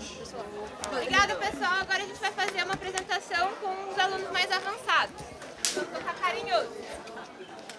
Obrigada, pessoal. Agora a gente vai fazer uma apresentação com os alunos mais avançados. Vamos tocar carinhoso.